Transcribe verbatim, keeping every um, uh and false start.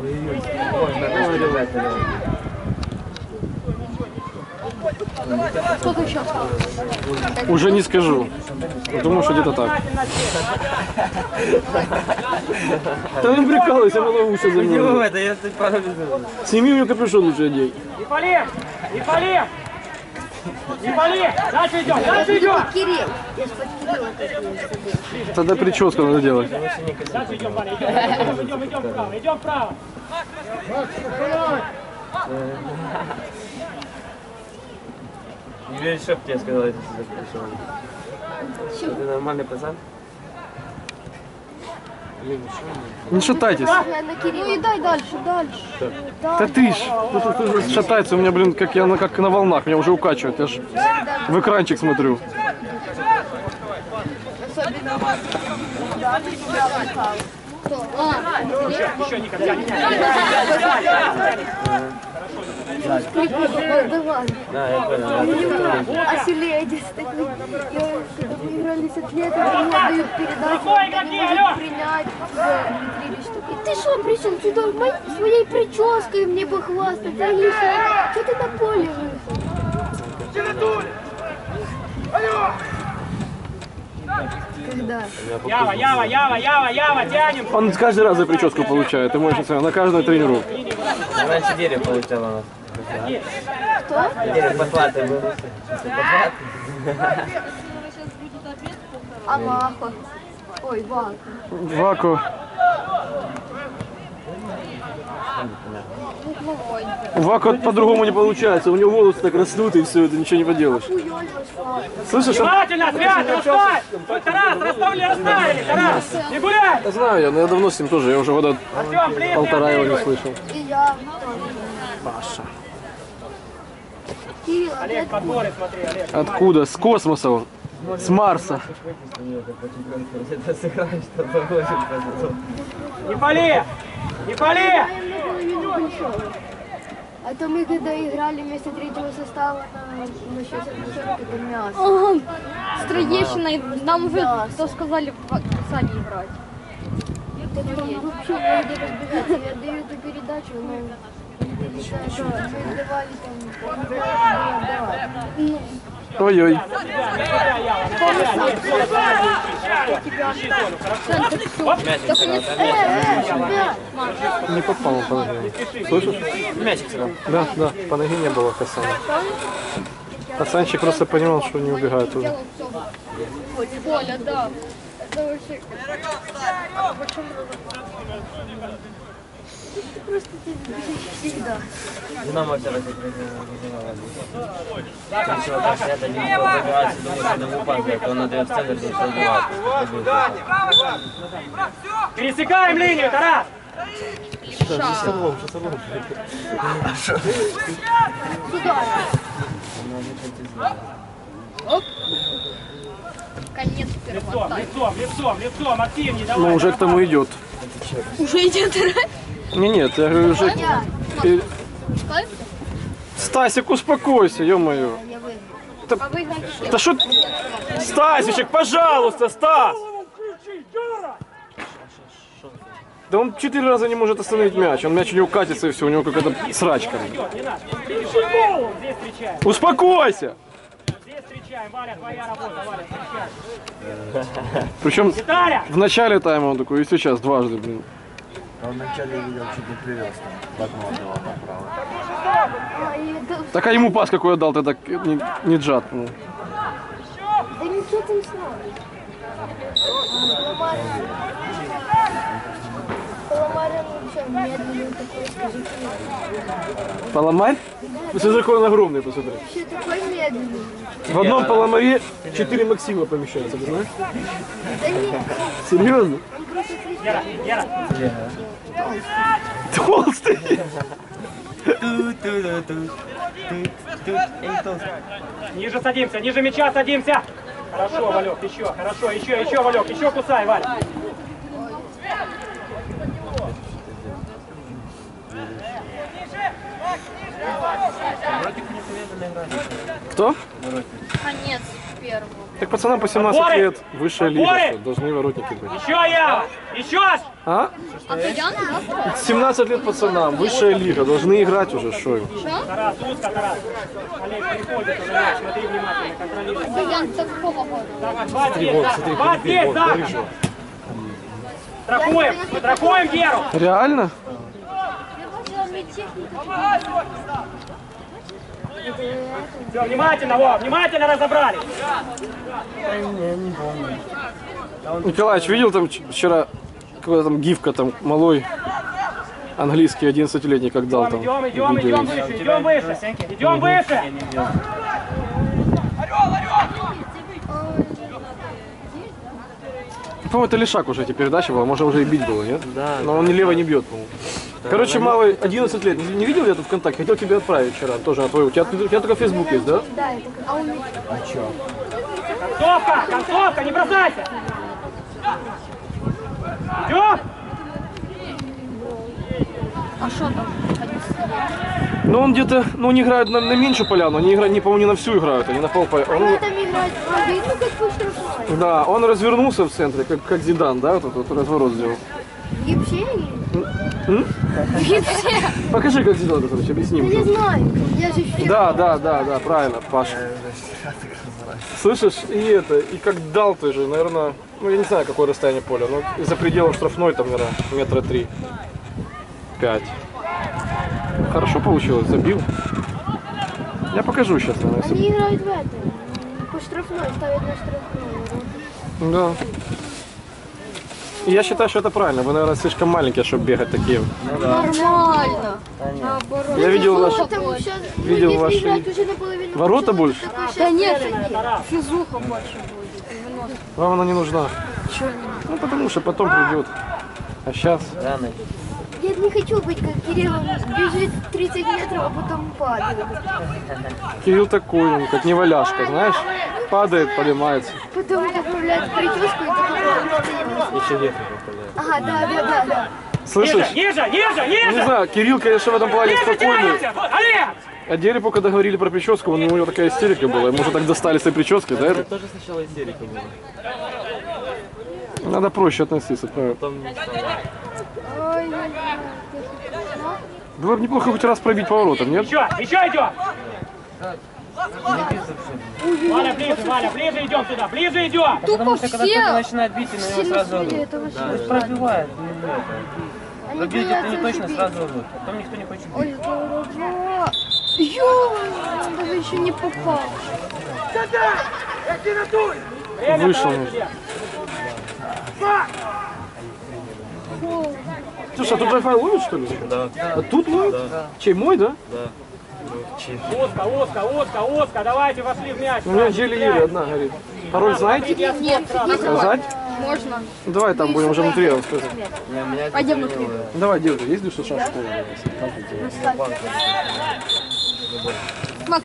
Сколько еще осталось? Уже не скажу. Думаю, что где-то так. Да не прикалывайся, я могу уши заменить. Это я тут пару минут. Сними мне капюшон лучше одень. Не пали! Не пали! Не пали! Дальше идем! Дальше идем! Кирилл. Я ж под Кирилла как-то. Тогда прическу надо делать. Дальше идем, Ваня, идем, идем, идем вправо, идем вправо. Не веришь, что тебе сказал, если ты пришел? Ты нормальный пацан? Не шатайтесь. Я на Кирилла. Ну и дай дальше, дальше. Да ты ж, ну, ты шатается у меня, блин, как я на, как на волнах, меня уже укачивает. Я ж в экранчик смотрю. Особенно кто? А, Еще никогда не давай. Да, я понял. А Селедец такой, я, когда мы играли с атлетом, мне дают передачу, он не может принять внутри штуки. Ты что, пришел сюда моей, своей прической мне похвастать, Алиса? Что ты на поле вышел? Когда? Ява, Ява, Ява, Ява, Ява, тянем! Он каждый раз за прическу получает, ты можешь на каждую тренировку. Раньше дерево получало у нас. Кто? Дерево потлатый был. Потлатый? А Ваха. Ой, Ваха. Ваку. У Ваку по-другому не получается, у него волосы так растут и все, это ничего не поделаешь. Слышишь? он- Внимательно, связь, расставь! Тарас, расставили, расставили, Тарас! Не гуляй! Я знаю, я, но я давно с ним тоже, я уже года Артем, блин, полтора его не блин, слышал. И я тоже. Паша. Кирилл, а Олег, ты подборы, смотри, Олег. Откуда? С космоса, он. С Марса. Это сыграть, что-то очень произошло. Не пали! Не пали! я наполовину большого. А то мы когда играли вместо третьего состава на, на счете это мясо. Ага, с Троещиной нам уже то сказали в сами играть. Так там вообще негде разбегаться. Я даю эту передачу, но мы давали там. Ой-ой. Не попал он по ноге. Слышишь? Мячик сыграл. Да, да, по ноге не было Хасана. Хасанчик просто понимал, что не убегает уже. Коля, да. Это вообще... Просто ты всегда. Динамо вчера организовала. Если вот так сидят, один пробегает, думаю, что ему падает, он отдает в центр, и пробивает. Пересекаем линию, Тарас! Конец первого Лицом, тайма. лицом, лицом, лицом, активнее, давай. Ну, уже к тому идет. Уже идет играть? Не, нет, я говорю, уже... И- Стасик, успокойся, ё-моё. Да, да что... Стасичек, пожалуйста, Стас! Да он четыре раза не может остановить мяч. Он мяч у него катится и все, у него какая-то срачка. Не надо. Пиши голову, здесь встречаем. Успокойся! Здесь встречаем, Валя, твоя работа, Валя, встречаем. Причем Виталя! в начале тайма он такой, и сейчас дважды, блин. Он вначале видел, чуть не привез. Так отдавал направо. А, и это- Так а ему пас какой отдал, ты так не, не джат. Ну. Да ничего ты не знал. Паламарин вообще медленный такой, скажи. Паламарь? Посмотри, какой он огромный, посмотри. Вообще такой медленный. В одном паламаре четыре Максима помещаются, ты знаешь? Да нет, Серьезно? он просто слишком. Гера, Гера. Толстый! Ниже садимся, ниже мяча садимся. Хорошо, Валек, еще, хорошо, еще, еще, Валек, еще кусай, Валь. Кто? Конец. первого. Так пацанам по семнадцать Отборы! лет, высшая лига, Отборы! что, должны воротники быть. Еще я! Еще! А? А то Яна, да? семнадцать лет пацанам, высшая лига, должны играть уже, что им. Тарас, узко, Тарас. Олег, приходит уже, мяч, смотри внимательно, контролируй. А Ян так какого года? Так, два здесь, да, два здесь, да. Страхуем, мы страхуем Геру. Реально? Все, внимательно, во, внимательно разобрали. Николаевич, видел там ч- вчера какая-то там гифка там малой английский одиннадцатилетний как дал там? Идем, идем, видео идем есть. выше, идем выше. Идем выше. По-моему, это Лешак уже эти передачи была, может уже и бить было, нет? Да. Но он не лево не бьет, по-моему. Короче, малый одиннадцать лет. Не, не видел я тут ВКонтакте? Хотел тебе отправить вчера тоже на твой. У тебя, у тебя только Facebook есть, да? Да, это как... А он... Концовка, концовка, не бросайся. Идем. А что там? Ну он где-то, ну они играют на, на меньшую поляну, они играют, не, по-моему, не на всю играют, они на пол поляны. Она там играет, а видно, как по штрафной. Да, он развернулся в центре, как, как Зидан, да, вот этот вот разворот сделал. Гипсе? М? Гипсе? Покажи, как Зидан, короче, объясни Да мне. не знаю, я же вчера... Да, да, да, да, правильно, Паша. Слышишь, и это, и как дал ты же, наверное, ну я не знаю, какое расстояние поля, но из-за пределов штрафной там, наверное, метра три, пять. Хорошо получилось, забил. Я покажу сейчас, наверное, если... Они играют в это. По штрафной, ставят на штрафной. Да. И я считаю, что это правильно. Вы, наверное, слишком маленькие, чтобы бегать такие. Нормально. Наоборот. Я видел ваш... Потому что, ну, видел если ваши- играть уже наполовину... Ворота то больше? такой щас Да нет, тренер. физуха больше будет. Вынос. Вам она не нужна. Ну, потому что потом придет. А сейчас... Рано. Я не хочу быть как Кирилл, он бежит тридцать метров, а потом падает. Кирилл такой, он как неваляшка, знаешь? Падает, поднимается. Потом поправляет прическу и такой... Еще ветер попадает. Ага, да, да, да, да. Слышишь? Ниже, ниже, ниже, Не ниже. знаю, Кирилл, конечно, в этом плане Ниже спокойный. тянемся. Вот, Олег. А Дереву, когда говорили про прическу, у него такая истерика была. Ему уже так достали с этой прической, да? Это тоже сначала истерика была. Надо проще относиться, правильно. Потом не стало. Ой, не знаю. Было бы неплохо хоть раз пробить поворотом, нет? Еще, еще идем. Валя, ближе, Валя, ближе идем сюда, ближе идем. Тупо все Начинает бить, и на него Сильно сразу смели, орут. это вообще. Пробивает. Они Пробьете это не боятся точно, ошибиться. сразу орут. Потом никто не хочет бить. Ой, здорово. Ё, он даже еще не попал. Время Вышел. тратить, Илья. Слушай, а тут Wi-Fi ловит, что ли? Да. А тут ловит? Чей, мой, да? Узко, узко, узко, узко. Давайте вошли в мяч. У меня еле-еле одна горит. Пароль знаете? нет, не Сказать? можно. Давай там будем уже внутри рассказать. Не, у меня это Пойдем звонило. внутри. Давай, девушка, есть душа школы?